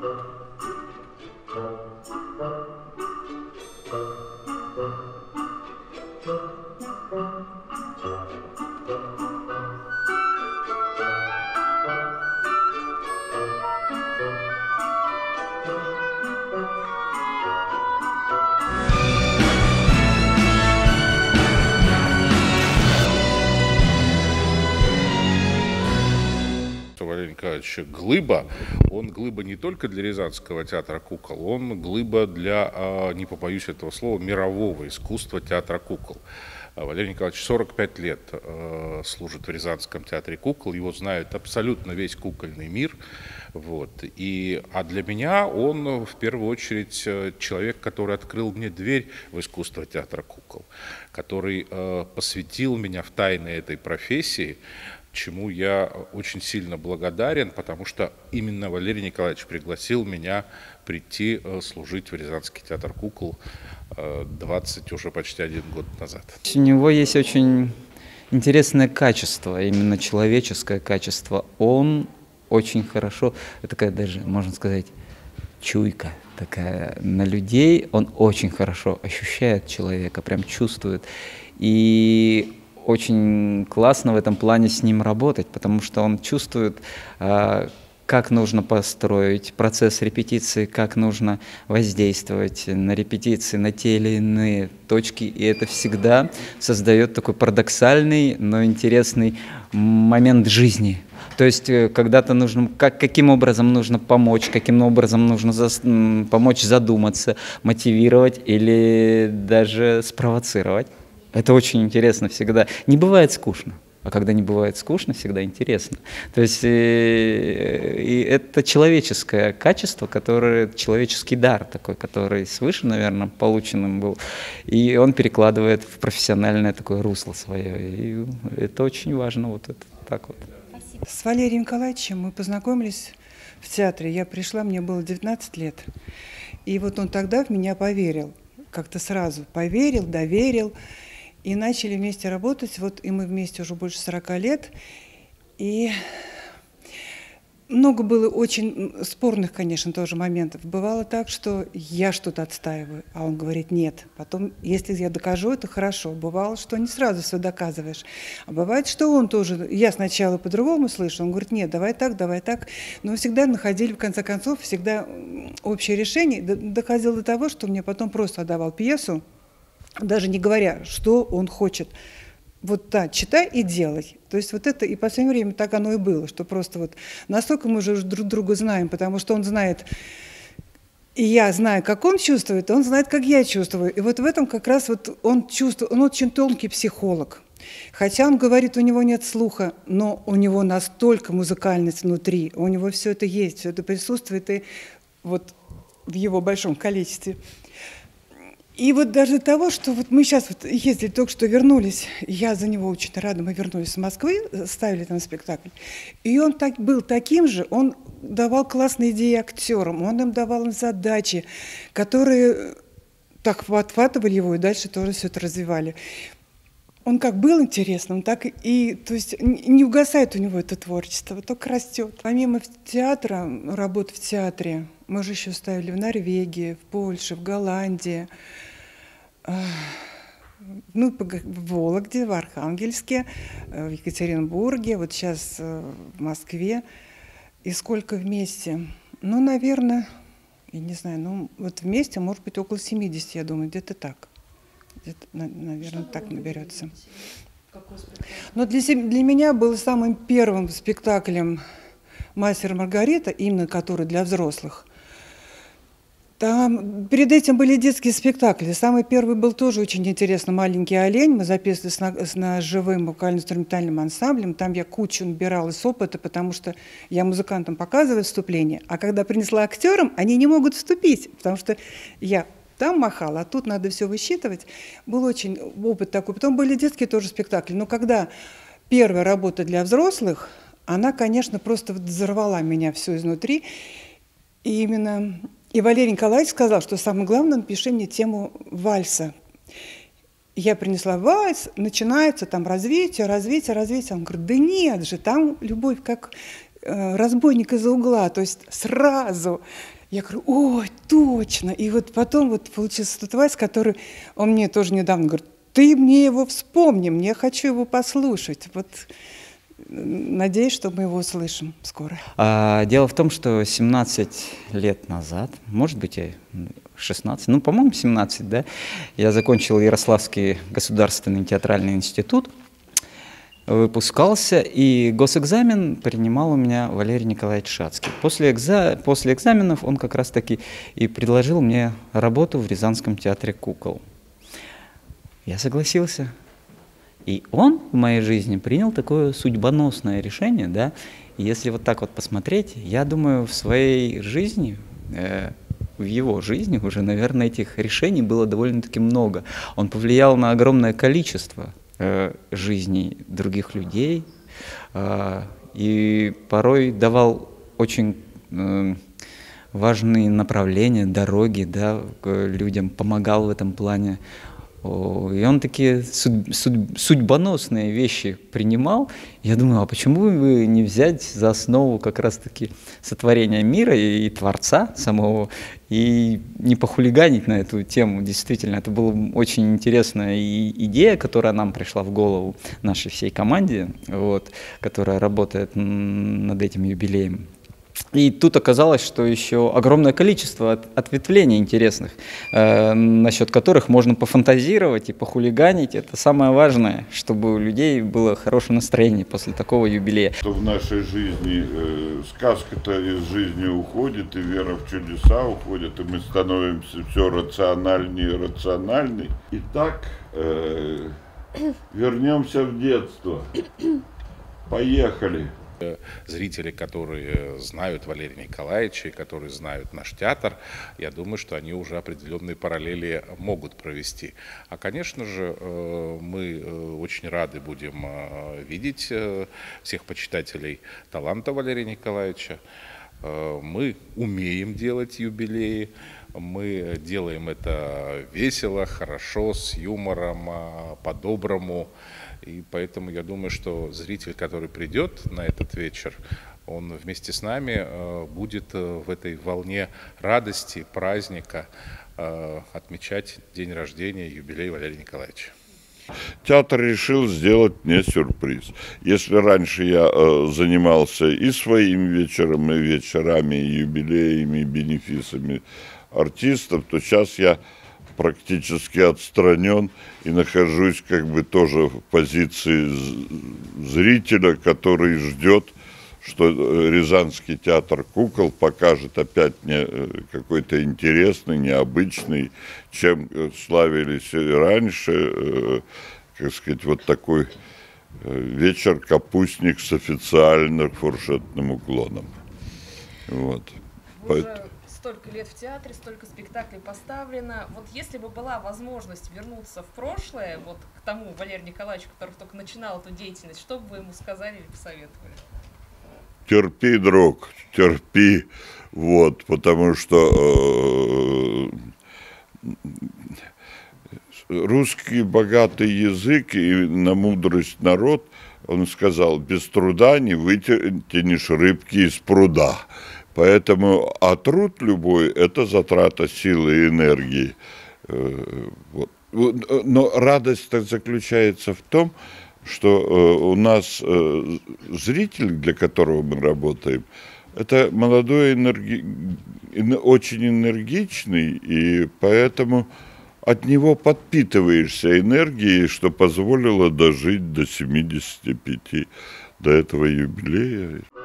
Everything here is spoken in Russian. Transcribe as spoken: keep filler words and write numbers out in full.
Валерий Николаевич Глыба, он глыба не только для Рязанского театра кукол, он глыба для, не побоюсь этого слова, мирового искусства театра кукол. Валерий Николаевич сорок пять лет служит в Рязанском театре кукол, его знает абсолютно весь кукольный мир. Вот. И, а для меня он в первую очередь человек, который открыл мне дверь в искусство театра кукол, который посвятил меня в тайны этой профессии, чему я очень сильно благодарен, потому что именно Валерий Николаевич пригласил меня прийти служить в Рязанский театр кукол двадцать, уже почти один год назад. У него есть очень интересное качество, именно человеческое качество. Он очень хорошо, такая даже, можно сказать, чуйка такая на людей, он очень хорошо ощущает человека, прям чувствует. И очень классно в этом плане с ним работать, потому что он чувствует, как нужно построить процесс репетиции, как нужно воздействовать на репетиции, на те или иные точки. И это всегда создает такой парадоксальный, но интересный момент жизни. То есть когда-то нужно, как, каким образом нужно помочь, каким образом нужно за, помочь задуматься, мотивировать или даже спровоцировать. Это очень интересно всегда. Не бывает скучно. А когда не бывает скучно, всегда интересно. То есть и, и это человеческое качество, которое, человеческий дар такой, который свыше, наверное, полученным был. И он перекладывает в профессиональное такое русло свое. И это очень важно. Вот это так вот. С Валерием Николаевичем мы познакомились в театре. Я пришла, мне было девятнадцать лет. И вот он тогда в меня поверил. Как-то сразу поверил, доверил. И начали вместе работать, вот и мы вместе уже больше сорока лет. И много было очень спорных, конечно, тоже моментов. Бывало так, что я что-то отстаиваю, а он говорит нет. Потом, если я докажу, это хорошо. Бывало, что не сразу все доказываешь. А бывает, что он тоже, я сначала по-другому слышу, он говорит нет, давай так, давай так. Но мы всегда находили, в конце концов, всегда общее решение. Доходило до того, что мне потом просто отдавал пьесу, даже не говоря, что он хочет. Вот так, читай и делай. То есть вот это и в последнее время так оно и было, что просто вот настолько мы уже друг друга знаем, потому что он знает, и я знаю, как он чувствует, и он знает, как я чувствую. И вот в этом как раз вот он чувствует, он очень тонкий психолог. Хотя он говорит, у него нет слуха, но у него настолько музыкальность внутри, у него все это есть, все это присутствует и вот в его большом количестве. И вот даже того, что вот мы сейчас вот ездили, только что вернулись, я за него очень рада, мы вернулись из Москвы, ставили там спектакль, и он так, был таким же, он давал классные идеи актерам, он им давал им задачи, которые так подхватывали его и дальше тоже все это развивали. Он как был интересным, так и, то есть не угасает у него это творчество, только растет. Помимо театра, работы в театре, мы же еще ставили в Норвегии, в Польше, в Голландии, ну, в Вологде, в Архангельске, в Екатеринбурге, вот сейчас в Москве. И сколько вместе? Ну, наверное, я не знаю, ну, вот вместе, может быть, около семидесяти, я думаю, где-то так. Где-то, наверное, так наберется. Но для, для меня был самым первым спектаклем «Мастер и Маргарита», именно который для взрослых. Там, перед этим были детские спектакли. Самый первый был тоже очень интересно «Маленький олень». Мы записывали с, на, с на живым вокально-инструментальным ансамблем. Там я кучу набиралась с опыта, потому что я музыкантам показываю вступление, а когда принесла актерам, они не могут вступить, потому что я там махала, а тут надо все высчитывать. Был очень опыт такой. Потом были детские тоже спектакли. Но когда первая работа для взрослых, она, конечно, просто взорвала меня все изнутри. И именно... И Валерий Николаевич сказал, что самое главное, напиши мне тему вальса. Я принесла вальс, начинается там развитие, развитие, развитие. Он говорит, да нет же, там любовь как э, разбойник из-за угла, то есть сразу. Я говорю, ой, точно. И вот потом вот получился тот вальс, который он мне тоже недавно говорит, ты мне его вспомни, мне хочу его послушать. Вот надеюсь, что мы его услышим скоро. А, дело в том, что семнадцать лет назад, может быть, я шестнадцать, ну, по-моему, семнадцать, да, я закончил Ярославский государственный театральный институт, выпускался, и госэкзамен принимал у меня Валерий Николаевич Шацкий. После, экза... После экзаменов он как раз-таки и предложил мне работу в Рязанском театре кукол. Я согласился. И он в моей жизни принял такое судьбоносное решение, да, и если вот так вот посмотреть, я думаю, в своей жизни, э, в его жизни уже, наверное, этих решений было довольно-таки много. Он повлиял на огромное количество э, жизней других людей, э, и порой давал очень э, важные направления, дороги, да, к людям, помогал в этом плане. И он такие судь, судь, судьбоносные вещи принимал. Я думаю, а почему бы не взять за основу как раз-таки сотворения мира и, и Творца самого, и не похулиганить на эту тему. Действительно, это была очень интересная и идея, которая нам пришла в голову, нашей всей команде, вот, которая работает над этим юбилеем. И тут оказалось, что еще огромное количество от, ответвлений интересных, э, насчет которых можно пофантазировать и похулиганить. Это самое важное, чтобы у людей было хорошее настроение после такого юбилея. Что в нашей жизни э, сказка-то из жизни уходит, и вера в чудеса уходит, и мы становимся все рациональнее и рациональнее. Итак, э, вернемся в детство. Поехали. Зрители, которые знают Валерия Николаевича, которые знают наш театр, я думаю, что они уже определенные параллели могут провести. А, конечно же, мы очень рады будем видеть всех почитателей таланта Валерия Николаевича. Мы умеем делать юбилеи, мы делаем это весело, хорошо, с юмором, по-доброму. И поэтому я думаю, что зритель, который придет на этот вечер, он вместе с нами будет в этой волне радости, праздника отмечать день рождения, юбилей Валерия Николаевича. Театр решил сделать мне сюрприз. Если раньше я э, занимался и своим вечером, и вечерами, и юбилеями, и бенефисами артистов, то сейчас я практически отстранен и нахожусь как бы тоже в позиции зрителя, который ждет, что Рязанский театр кукол покажет опять мне какой-то интересный, необычный, чем славились раньше, как сказать, вот такой вечер-капустник с официальным фуршетным уклоном. Вот. Поэтому... Столько лет в театре, столько спектаклей поставлено. Вот если бы была возможность вернуться в прошлое, вот к тому Валерию Николаевичу, который только начинал эту деятельность, что бы вы ему сказали или посоветовали? Терпи, друг, терпи, вот, потому что э, русский богатый язык и на мудрость народ, он сказал, без труда не вытянешь рыбки из пруда. Поэтому, а труд любой – это затрата силы и энергии. Вот. Но радость заключается в том, что у нас зритель, для которого мы работаем, это молодой, энерги... очень энергичный, и поэтому от него подпитываешься энергией, что позволило дожить до семидесяти пяти, до этого юбилея.